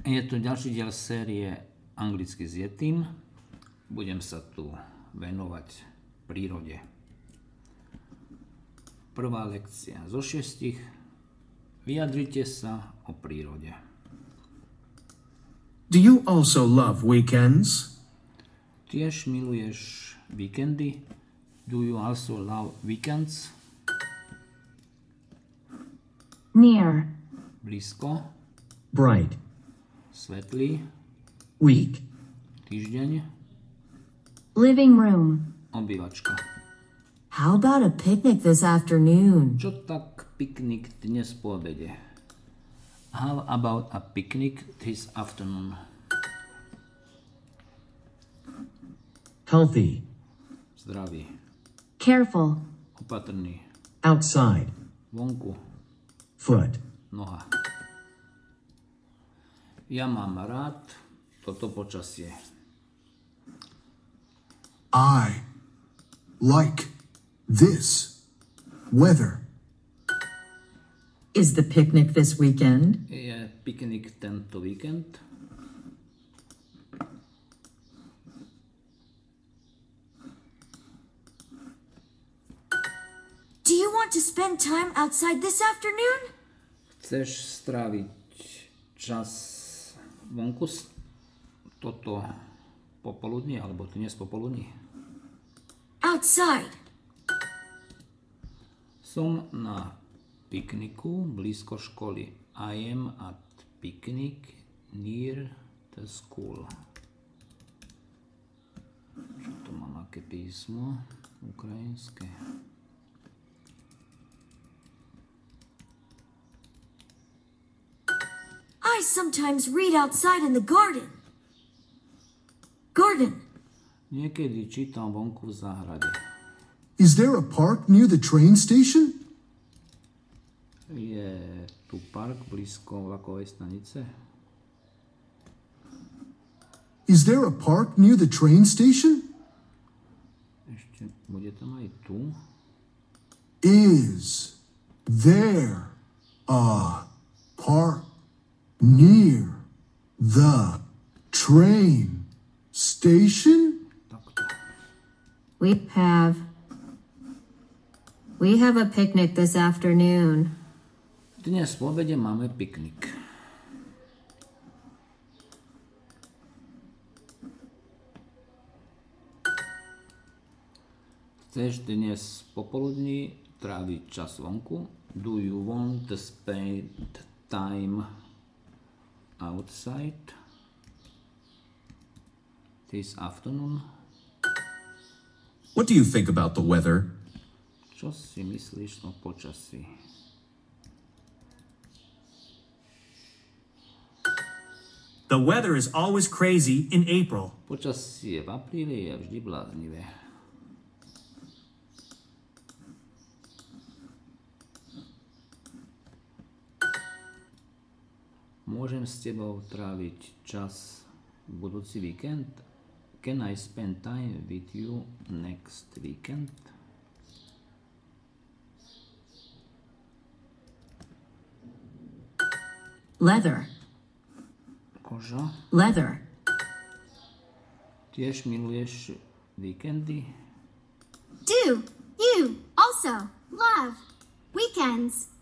Je tu ďalší diel série Anglicky s Yetim. Budem sa tu venovať prírode. Prvá lekcia zo 6. Vyjadrite sa o prírode. Do you also love weekends? Tiež miluješ víkendy? Do you also love weekends? Near. Blízko. Bright. Svetlý. Week. Týždeň. Living room. Obývačka. How about a picnic this afternoon? Čo tak piknik dnes po obede? How about a picnic this afternoon? Healthy. Zdravý. Careful. Opatrný. Outside. Vonku. Foot. Noha. Ja mám rád toto počasie. I like this weather. Is the picnic this weekend? Je piknik tento víkend? Do you want to spend time outside this afternoon? Chceš stráviť čas vonku toto popoludní alebo dnes popoludní? Outside. Som na pikniku blízko školy. I am at picnic near the school. Čo to mám, aké písmo? Ukrajinské. I sometimes read outside in the garden. Garden. Niekedy čítam vonku v záhrade. Is there a park near the train station? Je tu park blízko vlakovej stanice? Is there a park near the train station? Ešte bude tam aj tu. Is there a park near the train station? Takto. We have a picnic this afternoon. Dnes v obede máme piknik. Chceš dnes popoludní tráviť čas vonku? Do you want to spend time outside this afternoon? What do you think about the weather? Čo si myslíš o počasí? The weather is always crazy in April. Počasie v apríli je vždy bláznivé. Môžem s tebou tráviť čas budúci víkend? Can I spend time with you next weekend? Leather. Koža. Leather. Tiež miluješ víkendy? Do you also love weekends?